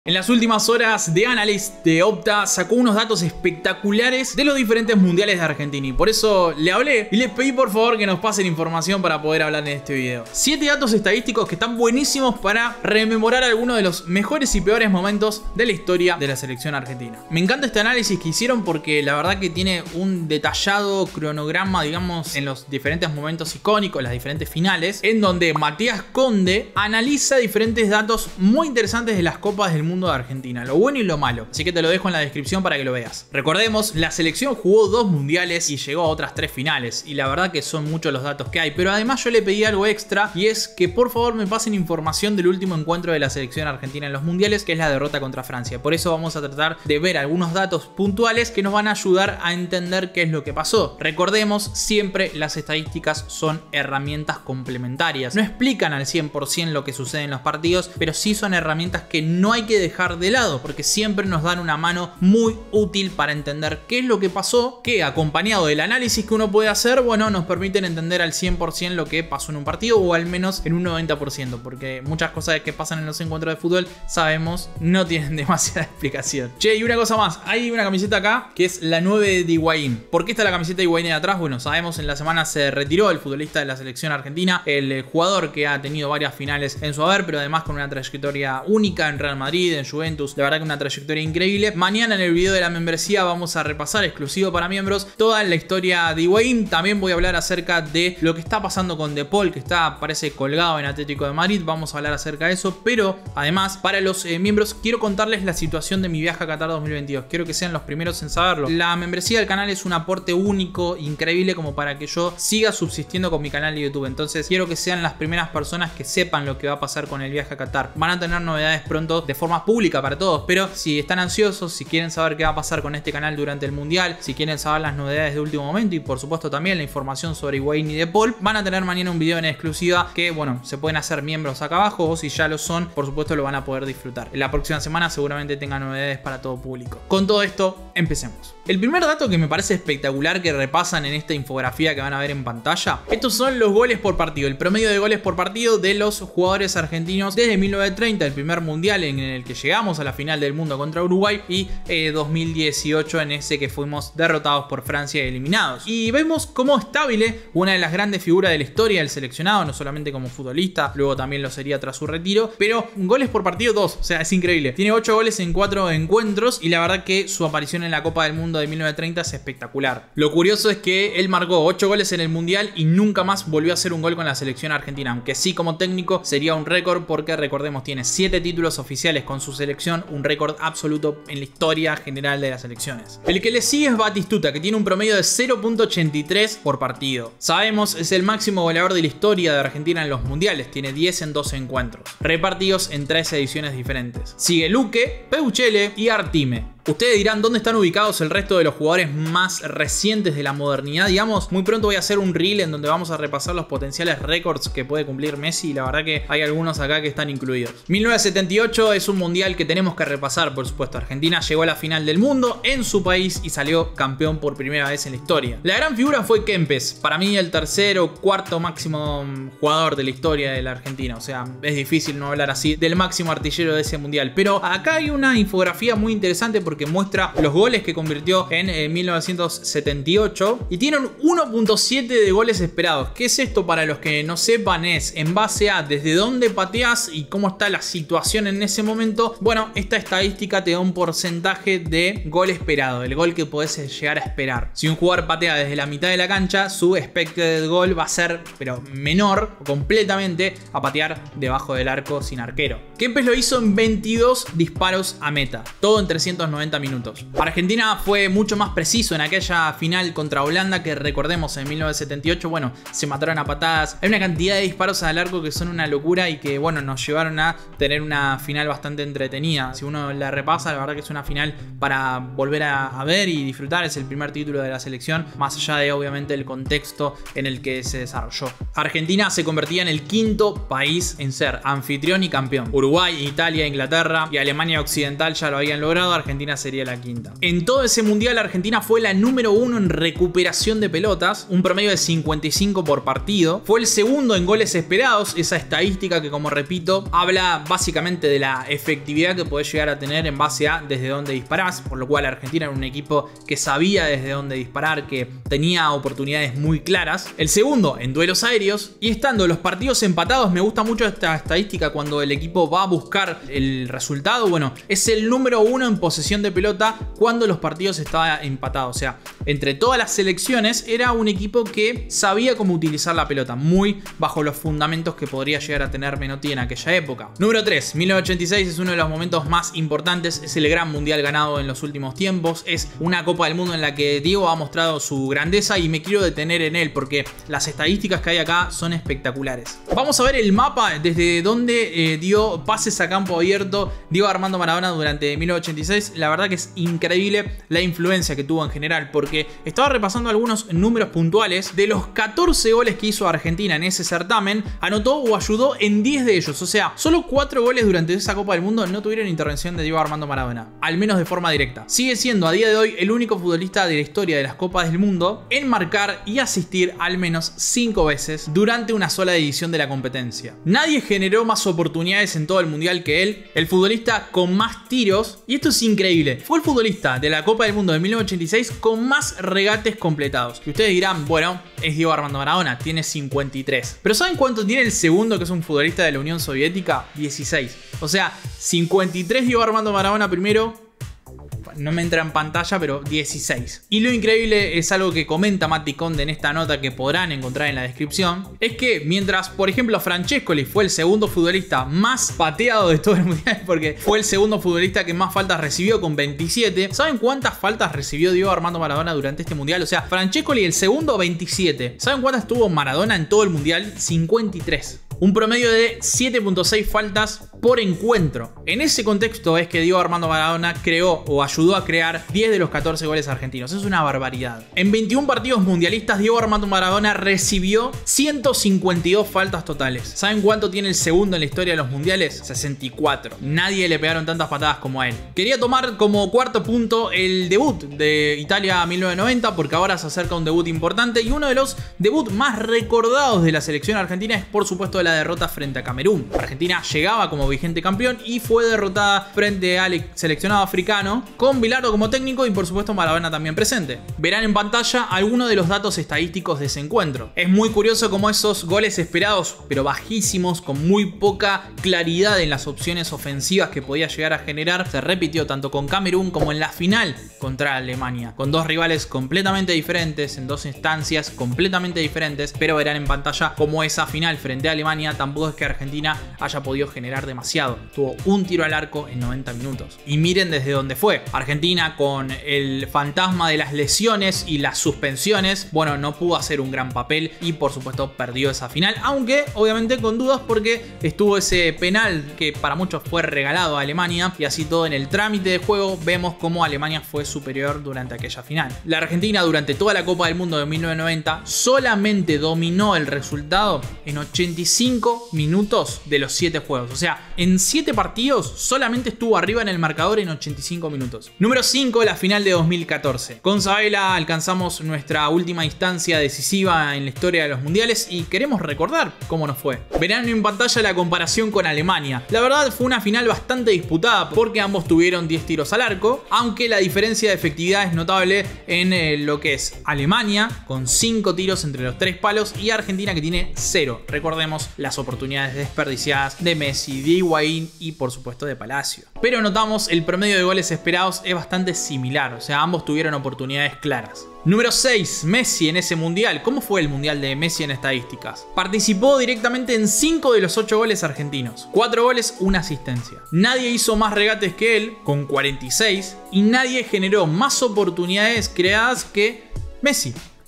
En las últimas horas, The Analyst de Opta sacó unos datos espectaculares de los diferentes mundiales de Argentina y por eso le hablé y les pedí por favor que nos pasen información para poder hablar en este video. 7 datos estadísticos que están buenísimos para rememorar algunos de los mejores y peores momentos de la historia de la selección argentina. Me encanta este análisis que hicieron porque la verdad que tiene un detallado cronograma, digamos, en los diferentes momentos icónicos, las diferentes finales, en donde Matías Conde analiza diferentes datos muy interesantes de las copas del mundo de Argentina, lo bueno y lo malo, así que te lo dejo en la descripción para que lo veas. Recordemos, la selección jugó 2 mundiales y llegó a otras 3 finales y la verdad que son muchos los datos que hay, pero además yo le pedí algo extra y es que por favor me pasen información del último encuentro de la selección argentina en los mundiales, que es la derrota contra Francia. Por eso vamos a tratar de ver algunos datos puntuales que nos van a ayudar a entender qué es lo que pasó. Recordemos, siempre las estadísticas son herramientas complementarias, no explican al 100% lo que sucede en los partidos, pero sí son herramientas que no hay que dejar de lado porque siempre nos dan una mano muy útil para entender qué es lo que pasó, que acompañado del análisis que uno puede hacer, bueno, nos permiten entender al 100% lo que pasó en un partido o al menos en un 90%, porque muchas cosas que pasan en los encuentros de fútbol sabemos no tienen demasiada explicación. Che, y una cosa más, hay una camiseta acá que es la 9 de Higuaín. ¿Por qué está la camiseta de Higuaín de atrás? Bueno, sabemos, en la semana se retiró el futbolista de la selección argentina, el jugador que ha tenido varias finales en su haber, pero además con una trayectoria única en Real Madrid, en Juventus, de verdad que una trayectoria increíble. Mañana en el video de la membresía vamos a repasar, exclusivo para miembros, toda la historia de Higuaín. También voy a hablar acerca de lo que está pasando con De Paul, que está, parece, colgado en Atlético de Madrid. Vamos a hablar acerca de eso, pero además para los miembros quiero contarles la situación de mi viaje a Qatar 2022. Quiero que sean los primeros en saberlo. La membresía del canal es un aporte único, increíble, como para que yo siga subsistiendo con mi canal de YouTube. Entonces quiero que sean las primeras personas que sepan lo que va a pasar con el viaje a Qatar. Van a tener novedades pronto de forma pública para todos, pero si están ansiosos, si quieren saber qué va a pasar con este canal durante el mundial, si quieren saber las novedades de último momento y por supuesto también la información sobre Higuaín y De Paul, van a tener mañana un video en exclusiva que, bueno, se pueden hacer miembros acá abajo, o si ya lo son, por supuesto lo van a poder disfrutar. En la próxima semana seguramente tenga novedades para todo público. Con todo esto, empecemos. El primer dato que me parece espectacular que repasan en esta infografía que van a ver en pantalla, estos son los goles por partido, el promedio de goles por partido de los jugadores argentinos desde 1930, el primer mundial en el que llegamos a la final del mundo contra Uruguay, y 2018 en ese que fuimos derrotados por Francia y eliminados. Y vemos cómo Stabile, una de las grandes figuras de la historia del seleccionado, no solamente como futbolista, luego también lo sería tras su retiro, pero goles por partido 2, o sea, es increíble. Tiene 8 goles en 4 encuentros y la verdad que su aparición en la Copa del Mundo de 1930 es espectacular. Lo curioso es que él marcó 8 goles en el Mundial y nunca más volvió a hacer un gol con la selección argentina, aunque sí, como técnico sería un récord porque, recordemos, tiene 7 títulos oficiales con su selección, un récord absoluto en la historia general de las selecciones. El que le sigue es Batistuta, que tiene un promedio de 0.83 por partido. Sabemos, es el máximo goleador de la historia de Argentina en los mundiales, tiene 10 en 12 encuentros, repartidos en 3 ediciones diferentes. Sigue Luque, Peuchele y Artime. Ustedes dirán dónde están ubicados el resto de los jugadores más recientes de la modernidad, digamos. Muy pronto voy a hacer un reel en donde vamos a repasar los potenciales récords que puede cumplir Messi y la verdad que hay algunos acá que están incluidos. 1978 es un mundial que tenemos que repasar, por supuesto. Argentina llegó a la final del mundo en su país y salió campeón por primera vez en la historia. La gran figura fue Kempes, para mí el tercer o cuarto máximo jugador de la historia de la Argentina. O sea, es difícil no hablar así del máximo artillero de ese mundial. Pero acá hay una infografía muy interesante porque muestra los goles que convirtió en 1978 y tienen 1.7 de goles esperados. ¿Qué es esto? Para los que no sepan, es en base a desde dónde pateás y cómo está la situación en ese momento. Bueno, esta estadística te da un porcentaje de gol esperado, el gol que podés llegar a esperar. Si un jugador patea desde la mitad de la cancha, su expected goal va a ser, pero menor completamente, a patear debajo del arco sin arquero. Kempes lo hizo en 22 disparos a meta, todo en 390 minutos. Argentina fue mucho más preciso en aquella final contra Holanda que, recordemos, en 1978, bueno, se mataron a patadas. Hay una cantidad de disparos al arco que son una locura y que, bueno, nos llevaron a tener una final bastante entretenida. Si uno la repasa, la verdad que es una final para volver a ver y disfrutar. Es el primer título de la selección, más allá de, obviamente, el contexto en el que se desarrolló. Argentina se convertía en el 5º país en ser anfitrión y campeón. Uruguay, Italia, Inglaterra y Alemania Occidental ya lo habían logrado. Argentina Argentina sería la quinta. En todo ese mundial Argentina fue la número 1 en recuperación de pelotas, un promedio de 55 por partido. Fue el segundo en goles esperados, esa estadística que, como repito, habla básicamente de la efectividad que podés llegar a tener en base a desde dónde disparás, por lo cual Argentina era un equipo que sabía desde dónde disparar, que tenía oportunidades muy claras. El segundo en duelos aéreos, y estando los partidos empatados, me gusta mucho esta estadística cuando el equipo va a buscar el resultado. Bueno, es el número 1 en posesión de pelota cuando los partidos estaban empatados. O sea, entre todas las selecciones era un equipo que sabía cómo utilizar la pelota, muy bajo los fundamentos que podría llegar a tener Menotti en aquella época. Número 3, 1986 es uno de los momentos más importantes, es el gran mundial ganado en los últimos tiempos, es una Copa del Mundo en la que Diego ha mostrado su grandeza y me quiero detener en él porque las estadísticas que hay acá son espectaculares. Vamos a ver el mapa desde donde dio pases a campo abierto Diego Armando Maradona durante 1986. La verdad que es increíble la influencia que tuvo en general, porque estaba repasando algunos números puntuales. De los 14 goles que hizo Argentina en ese certamen, anotó o ayudó en 10 de ellos. O sea, solo 4 goles durante esa Copa del Mundo no tuvieron intervención de Diego Armando Maradona, al menos de forma directa. Sigue siendo a día de hoy el único futbolista de la historia de las Copas del Mundo en marcar y asistir al menos 5 veces durante una sola edición de la competencia. Nadie generó más oportunidades en todo el mundial que él, el futbolista con más tiros, y esto es increíble, fue el futbolista de la Copa del Mundo de 1986 con más regates completados. Y ustedes dirán, bueno, es Diego Armando Maradona, tiene 53. Pero ¿saben cuánto tiene el segundo, que es un futbolista de la Unión Soviética? 16. O sea, 53 Diego Armando Maradona primero. No me entra en pantalla, pero 16. Y lo increíble es algo que comenta Matti Conde en esta nota que podrán encontrar en la descripción. Es que mientras, por ejemplo, Francescoli fue el segundo futbolista más pateado de todo el mundial, porque fue el segundo futbolista que más faltas recibió con 27. ¿Saben cuántas faltas recibió Diego Armando Maradona durante este mundial? O sea, Francescoli el segundo, 27. ¿Saben cuántas tuvo Maradona en todo el mundial? 53. Un promedio de 7.6 faltas por encuentro. En ese contexto es que Diego Armando Maradona creó o ayudó a crear 10 de los 14 goles argentinos. Es una barbaridad. En 21 partidos mundialistas, Diego Armando Maradona recibió 152 faltas totales. ¿Saben cuánto tiene el segundo en la historia de los mundiales? 64. Nadie le pegaron tantas patadas como a él. Quería tomar como cuarto punto el debut de Italia 1990, porque ahora se acerca un debut importante, y uno de los debuts más recordados de la selección argentina es, por supuesto, la derrota frente a Camerún. Argentina llegaba como vigente campeón y fue derrotada frente al seleccionado africano, con Bilardo como técnico y por supuesto Maradona también presente. Verán en pantalla algunos de los datos estadísticos de ese encuentro. Es muy curioso cómo esos goles esperados, pero bajísimos, con muy poca claridad en las opciones ofensivas que podía llegar a generar, se repitió tanto con Camerún como en la final contra Alemania, con dos rivales completamente diferentes, en dos instancias completamente diferentes, pero verán en pantalla cómo esa final frente a Alemania tampoco es que Argentina haya podido generar demasiado. Tuvo un tiro al arco en 90 minutos. Y miren desde dónde fue. Argentina, con el fantasma de las lesiones y las suspensiones, bueno, no pudo hacer un gran papel y por supuesto perdió esa final, aunque obviamente con dudas, porque estuvo ese penal que para muchos fue regalado a Alemania, y así todo en el trámite de juego vemos cómo Alemania fue superior durante aquella final. La Argentina durante toda la Copa del Mundo de 1990 solamente dominó el resultado en 85 minutos de los 7 juegos. O sea, en 7 partidos solamente estuvo arriba en el marcador en 85 minutos. Número 5, la final de 2014. Con Sabela alcanzamos nuestra última instancia decisiva en la historia de los mundiales y queremos recordar cómo nos fue. Verán en pantalla la comparación con Alemania. La verdad fue una final bastante disputada porque ambos tuvieron 10 tiros al arco, aunque la diferencia de efectividad es notable en lo que es Alemania, con 5 tiros entre los 3 palos, y Argentina, que tiene 0. Recordemos las oportunidades desperdiciadas de Messi, de Higuaín y por supuesto de Palacio. Pero notamos el promedio de goles esperados es bastante similar, o sea, ambos tuvieron oportunidades claras. Número 6, Messi en ese mundial. ¿Cómo fue el mundial de Messi en estadísticas? Participó directamente en 5 de los 8 goles argentinos. 4 goles, 1 asistencia. Nadie hizo más regates que él, con 46, y nadie generó más oportunidades creadas que Messi,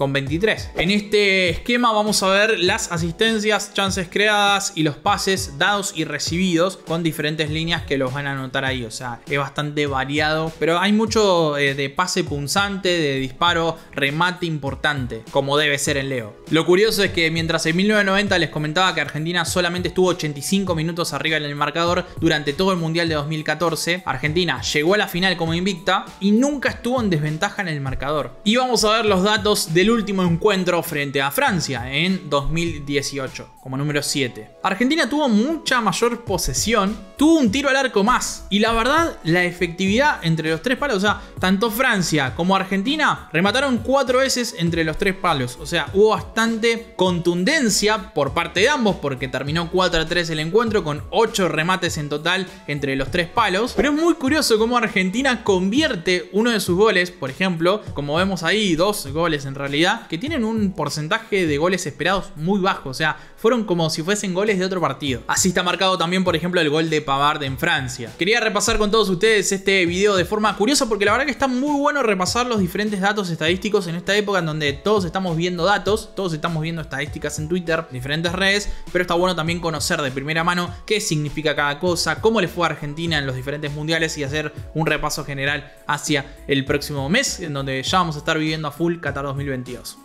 con 23. En este esquema vamos a ver las asistencias, chances creadas y los pases dados y recibidos con diferentes líneas que los van a anotar ahí. O sea, es bastante variado, pero hay mucho de pase punzante, de disparo, remate importante, como debe ser en Leo. Lo curioso es que mientras en 1990 les comentaba que Argentina solamente estuvo 85 minutos arriba en el marcador durante todo el Mundial de 2014, Argentina llegó a la final como invicta y nunca estuvo en desventaja en el marcador. Y vamos a ver los datos del último encuentro frente a Francia en 2018, como número 7. Argentina tuvo mucha mayor posesión, tuvo un tiro al arco más y la verdad, la efectividad entre los tres palos, o sea, tanto Francia como Argentina remataron 4 veces entre los 3 palos. O sea, hubo bastante contundencia por parte de ambos porque terminó 4-3 el encuentro con 8 remates en total entre los 3 palos. Pero es muy curioso cómo Argentina convierte uno de sus goles, por ejemplo, como vemos ahí, 2 goles en realidad, que tienen un porcentaje de goles esperados muy bajo. O sea, fueron como si fuesen goles de otro partido. Así está marcado también, por ejemplo, el gol de Pavard en Francia. Quería repasar con todos ustedes este video de forma curiosa porque la verdad que está muy bueno repasar los diferentes datos estadísticos en esta época en donde todos estamos viendo datos, todos estamos viendo estadísticas en Twitter, diferentes redes, pero está bueno también conocer de primera mano qué significa cada cosa, cómo le fue a Argentina en los diferentes mundiales y hacer un repaso general hacia el próximo mes en donde ya vamos a estar viviendo a full Qatar 2022.